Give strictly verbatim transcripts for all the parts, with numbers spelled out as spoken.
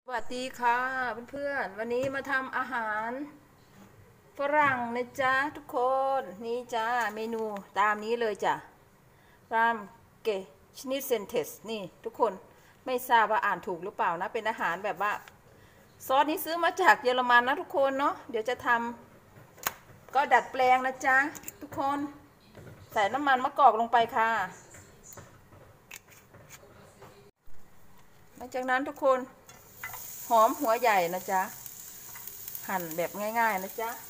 สวัสดีค่ะเพื่อนๆวันนี้มาทำอาหารฝรั่งนะจ๊ะทุกคนนี่จ้าเมนูตามนี้เลยจ้ะรามเกชนิเซนเทสนี่ทุกคนไม่ทราบว่าอ่านถูกหรือเปล่านะเป็นอาหารแบบว่าซอสนี้ซื้อมาจากเยอรมันนะทุกคนเนาะเดี๋ยวจะทำก็ดัดแปลงนะจ๊ะทุกคนใส่น้ำมันมะกอกลงไปค่ะหลังจากนั้นทุกคนหอมหัวใหญ่นะจ๊ะหั่นแบบง่ายๆนะจ๊ะ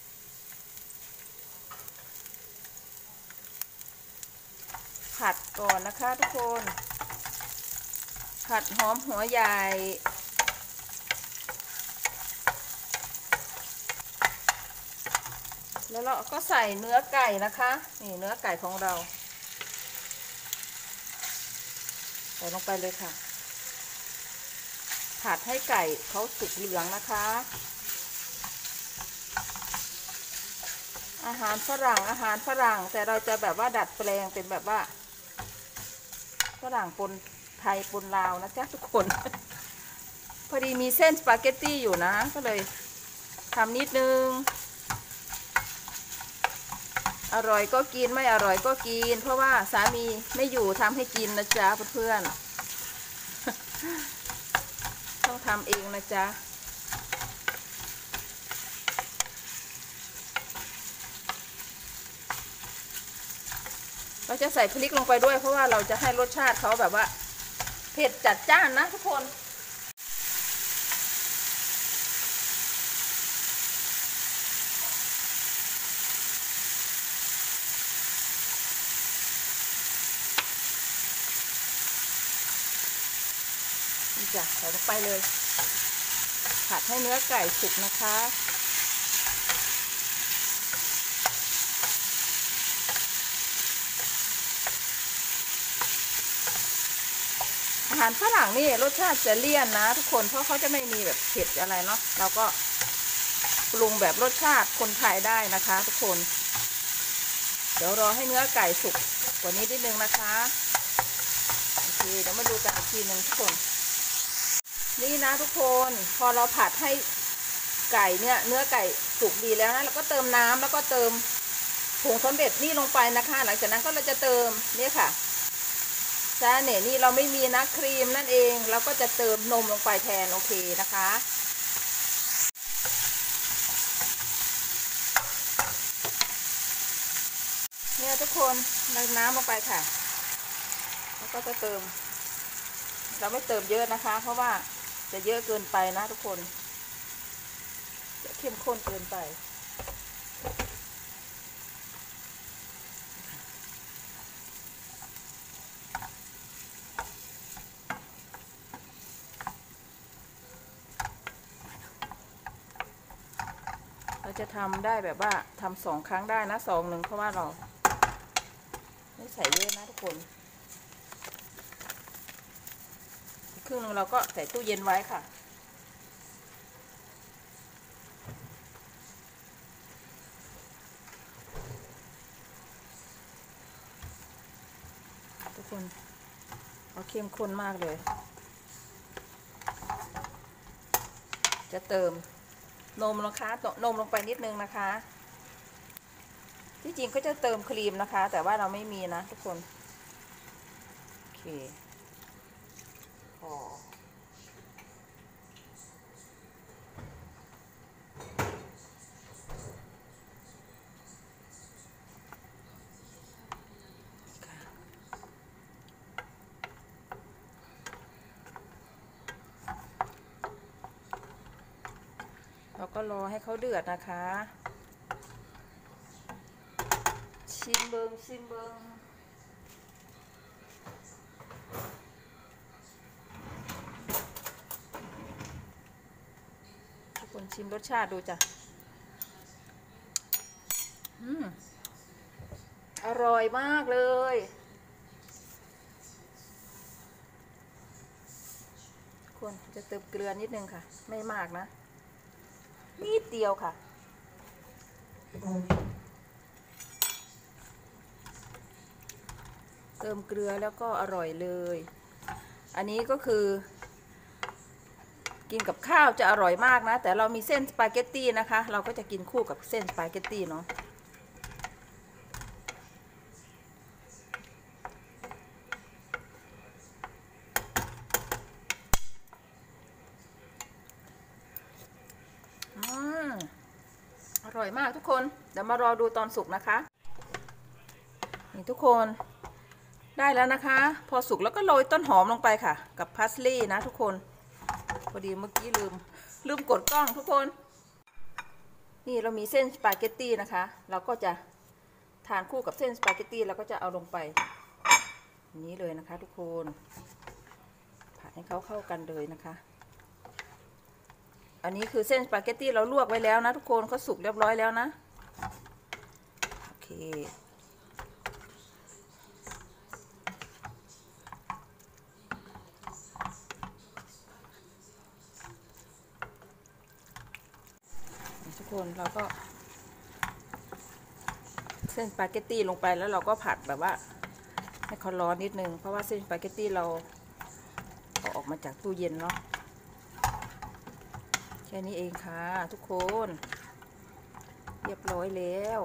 ผัดก่อนนะคะทุกคนผัดหอมหัวใหญ่แล้วเราก็ใส่เนื้อไก่นะคะนี่เนื้อไก่ของเราใส่ลงไปเลยค่ะผัดให้ไก่เขาสุกเหลืองนะคะอาหารฝรั่งอาหารฝรั่งแต่เราจะแบบว่าดัดแปลงเป็นแบบว่าฝรั่งปนไทยปนลาวนะจ๊ะทุกคนพอดีมีเส้นสปาเกตตี้อยู่นะก็เลยทำนิดนึงอร่อยก็กินไม่อร่อยก็กินเพราะว่าสามีไม่อยู่ทำให้กินนะจ๊ะเพื่อนๆต้องทำเองนะจ๊ะเราจะใส่พริกลงไปด้วยเพราะว่าเราจะให้รสชาติเขาแบบว่าเผ็ดจัดจ้านนะทุกคนนี่จ้ะใส่ลงไปเลยผัดให้เนื้อไก่สุกนะคะอาหารฝรั่งนี่รสชาติจะเลี่ยนนะทุกคนเพราะเขาจะไม่มีแบบเผ็ดอะไรเนาะเราก็ปรุงแบบรสชาติคนไทยได้นะคะทุกคนเดี๋ยวรอให้เนื้อไก่สุกกว่านี้นิดนึงนะคะโอเคเดี๋ยวมาดูกันอีกทีหนึ่งทุกคนนี่นะทุกคนพอเราผัดให้ไก่เนี่ยเนื้อไก่สุกดีแล้วนะเราก็เติมน้ำแล้วก็เติมผงสำเร็จนี่ลงไปนะคะหลังจากนั้นก็เราจะเติมนี่ค่ะจ้าเนี่ยนี่เราไม่มีนะครีมนั่นเองเราก็จะเติมนมลงไปแทนโอเคนะคะเนี่ยทุกคนเติมน้ำลงไปค่ะแล้วก็จะเติมเราไม่เติมเยอะนะคะเพราะว่าจะเยอะเกินไปนะทุกคนจะเข้มข้นเกินไปเราจะทำได้แบบว่าทำสองครั้งได้นะสองหนึ่งเพราะว่าเราไม่ใส่เยอะนะทุกคนครึ่งนึงเราก็ใส่ตู้เย็นไว้ค่ะทุกคนเอาเข้มข้นมากเลยจะเติมนมนะคะนมลงไปนิดนึงนะคะที่จริงก็จะเติมครีมนะคะแต่ว่าเราไม่มีนะทุกคนโอเคพอเราก็รอให้เขาเดือดนะคะชิมเบิงชิมเบิงทุกคนชิมรสชาติดูจ้ะอืมอร่อยมากเลยควรจะเติมเกลือนิดนึงค่ะไม่มากนะนิดเดียวค่ะเติมเกลือแล้วก็อร่อยเลยอันนี้ก็คือกินกับข้าวจะอร่อยมากนะแต่เรามีเส้นสปาเกตตี้นะคะเราก็จะกินคู่กับเส้นสปาเกตตี้เนาะอร่อยมากทุกคนเดี๋ยวมารอดูตอนสุกนะคะนี่ทุกคนได้แล้วนะคะพอสุกแล้วก็โรยต้นหอมลงไปค่ะกับพาสลีย์นะทุกคนพอดีเมื่อกี้ลืมลืมกดกล้องทุกคนนี่เรามีเส้นสปาเกตตี้นะคะเราก็จะทานคู่กับเส้นสปาเกตตี้เราก็จะเอาลงไปอย่างนี้เลยนะคะทุกคนผัดให้เขาเข้ากันเลยนะคะอันนี้คือเส้นสปาเกตตี้เราลวกไว้แล้วนะทุกคนเขาสุกเรียบร้อยแล้วนะโอเคทุกคนเราก็เส้นสปาเกตตี้ลงไปแล้วเราก็ผัดแบบว่าให้เขาร้อนนิดนึงเพราะว่าเส้นสปาเกตตี้เราเอาออกมาจากตู้เย็นเนาะแค่นี้เองค่ะทุกคนเรียบร้อยแล้ว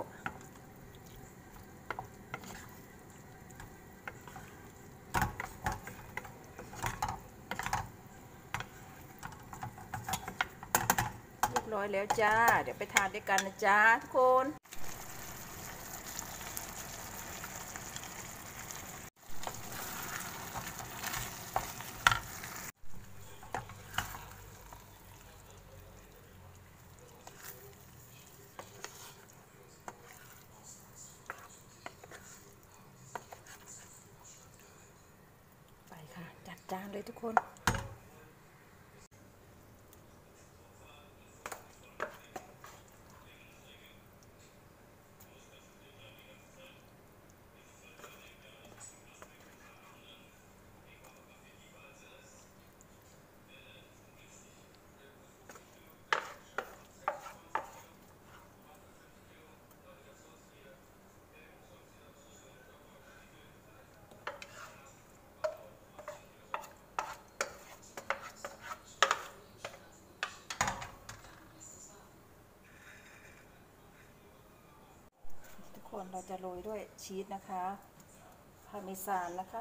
เรียบร้อยแล้วจ้าเดี๋ยวไปทานด้วยกันนะจ้าทุกคนจัดจานเลยทุกคนเราจะโรยด้วยชีสนะคะพาร์เมซานนะคะ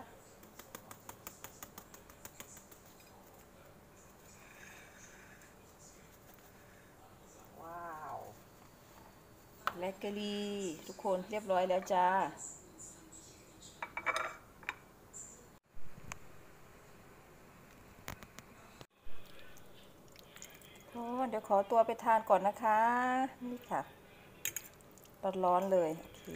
ว้าวแบล็คเกอรี่ทุกคนเรียบร้อยแล้วจ้าเดี๋ยวขอตัวไปทานก่อนนะคะนี่ค่ะร้อนๆเลยโอเค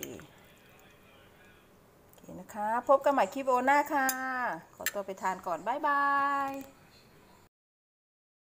โอเคนะคะพบกันใหม่คลิปโอหน้าค่ะขอตัวไปทานก่อนบ๊ายบาย